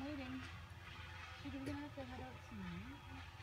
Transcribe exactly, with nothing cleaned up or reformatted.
waiting. Should we gonna have to head out soon?